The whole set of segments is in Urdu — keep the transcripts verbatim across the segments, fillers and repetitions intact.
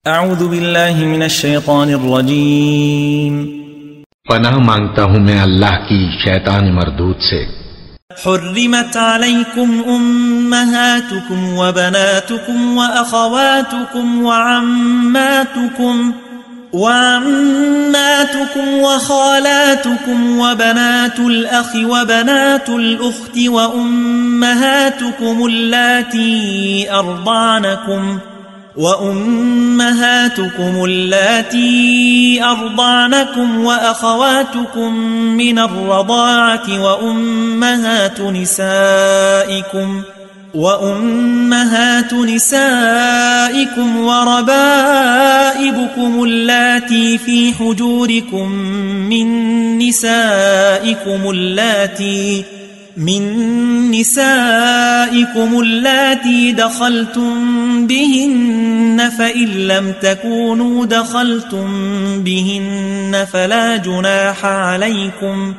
اعوذ باللہ من الشیطان الرجیم پناہ مانگتا ہوں میں اللہ کی شیطان مردود سے۔ حرمت علیکم امہاتکم وبناتکم واخواتکم وعماتکم وعماتكم وخالاتكم وبنات الأخ وبنات الأخت وأمهاتكم اللاتي أرضعنكم وأمهاتكم اللاتي أرضعنكم وأخواتكم من الرضاعة وأمهات نسائكم وأمهات نسائكم وربائبكم اللاتي في حجوركم من نسائكم اللاتي من نسائكم اللاتي دخلتم بهن فإن لم تكونوا دخلتم بهن فلا جناح عليكم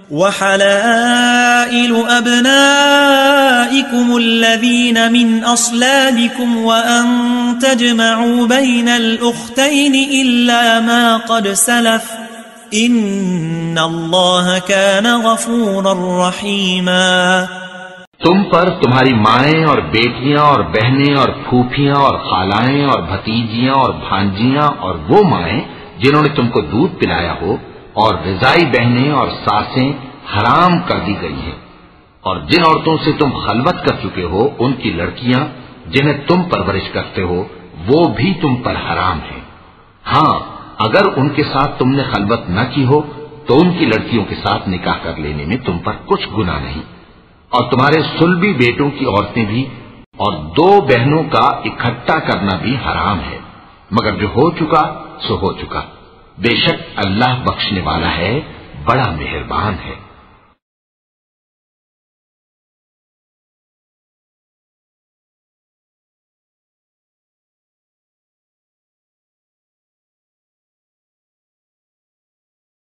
وحلائل أبنائكم الذين من أصلابكم وأن تجمعوا بين الأختين إلا ما قد سلف إن الله كان غفورا رحيما۔ تم پر تمہاری مائیں اور بیٹیاں اور بہنیں اور پھوپھیاں اور خالائیں اور بھتیجیاں اور بھانجیاں اور وہ مائیں جنہوں نے تم کو دودھ پلایا ہو اور رضائی بہنیں اور ساسیں حرام کر دی گئی ہیں، اور جن عورتوں سے تم خلوت کر چکے ہو ان کی لڑکیاں جنہیں تم پرورش کرتے ہو وہ بھی تم پر حرام ہیں۔ ہاں اگر ان کے ساتھ تم نے خلوت نہ کی ہو تو ان کی لڑکیوں کے ساتھ نکاح کر لینے میں تم پر کچھ گناہ نہیں، اور تمہارے صلبی بیٹوں کی عورتیں بھی اور دو بہنوں کا اکٹھا کرنا بھی حرام ہے، مگر جو ہو چکا سو ہو چکا، بے شک اللہ بخشنے والا ہے، بڑا مہربان ہے۔